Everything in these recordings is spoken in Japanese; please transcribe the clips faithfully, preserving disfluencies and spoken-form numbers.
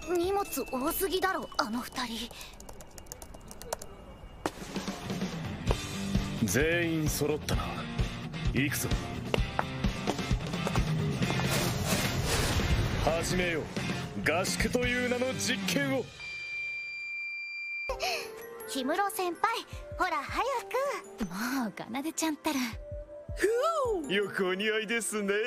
荷物多すぎだろあの二人。 全員揃ったな。行くぞ。始めよう、合宿という名の実験を。 氷室先輩、ほら早く。もう奏ちゃんったら。 よくお似合いですね。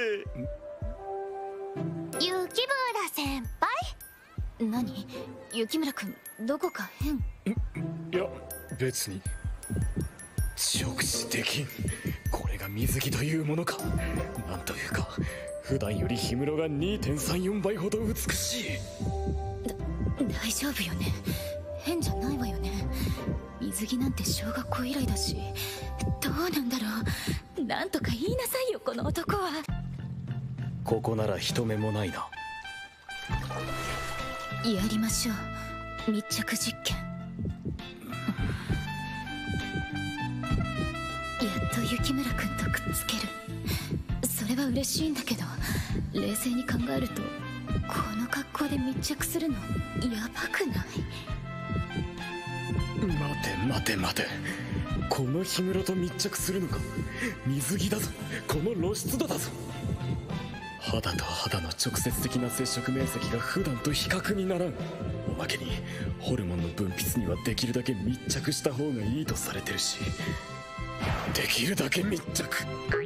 雪村先輩。何、雪村君どこか変？ いや別に。直視できん。これが水着というものか。なんというか普段より氷室が にてんさんよん 倍ほど美しい。 だ大丈夫よね。変じゃないわよね。水着なんて小学校以来だし。どうなんだろう。なんとか言いなさいよこの男は。 ここなら人目もないな。 やりましょう、密着実験。やっと雪村君とくっつける。それは嬉しいんだけど、冷静に考えるとこの格好で密着するのやばくない？ 待て待て待て、この氷室と密着するのか。水着だぞ、この露出度だぞ。肌と肌の直接的な接触面積が普段と比較にならん。おまけにホルモンの分泌にはできるだけ密着した方がいいとされてるし、できるだけ密着。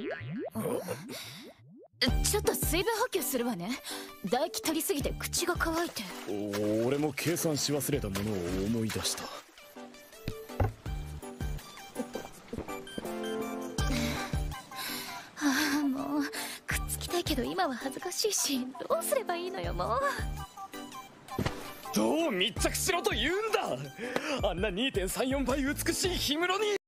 ちょっと水分補給するわね。唾液取りすぎて口が乾いて。 俺も計算し忘れたものを思い出した。 ああもうくっつきたいけど今は恥ずかしいし、どうすればいいのよもう。 どう密着しろと言うんだ。あんな にてんさんよん 倍美しい氷室に。